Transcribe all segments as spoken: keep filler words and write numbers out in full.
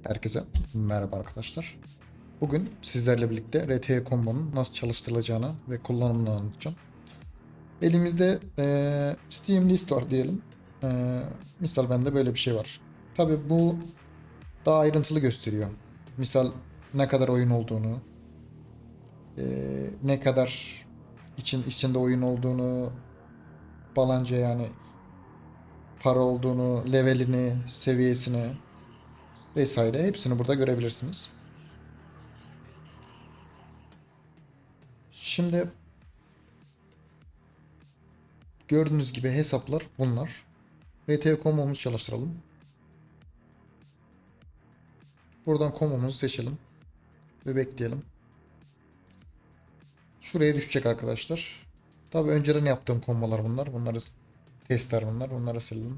Herkese merhaba arkadaşlar. Bugün sizlerle birlikte R T E Combo'nun nasıl çalıştırılacağını ve kullanımını anlatacağım. Elimizde eee, Steam List var diyelim. Eee, misal bende böyle bir şey var. Tabi bu daha ayrıntılı gösteriyor. Misal ne kadar oyun olduğunu, eee, ne kadar için içinde oyun olduğunu, falanca yani para olduğunu, levelini, seviyesini vesaire hepsini burada görebilirsiniz. Şimdi gördüğünüz gibi hesaplar bunlar. R T Combo'muzu çalıştıralım. Buradan combo'muzu seçelim. Ve bekleyelim. Şuraya düşecek arkadaşlar. Tabi önceden yaptığım kombolar bunlar. Bunları testler bunlar. Bunları silelim.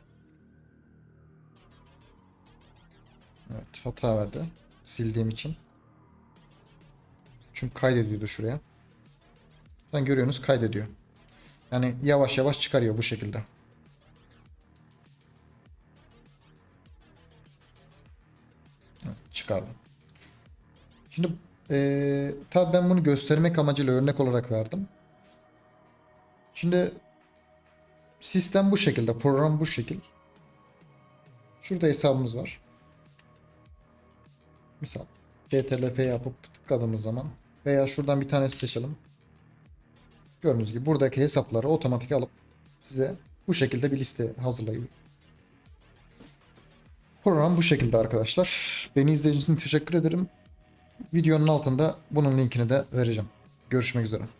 Evet, hata verdi. Sildiğim için. Çünkü kaydediyordu şuraya. Sen görüyorsunuz kaydediyor. Yani yavaş yavaş çıkarıyor bu şekilde. Evet, çıkardım. Şimdi ee, tabii ben bunu göstermek amacıyla örnek olarak verdim. Şimdi sistem bu şekilde. Program bu şekil. Şurada hesabımız var. Misal C T R L yapıp tıkladığımız zaman veya şuradan bir tanesi seçelim. Gördüğünüz gibi buradaki hesapları otomatik alıp size bu şekilde bir liste hazırlayıyor. Program bu şekilde arkadaşlar. Beni izlediğiniz için teşekkür ederim. Videonun altında bunun linkini de vereceğim. Görüşmek üzere.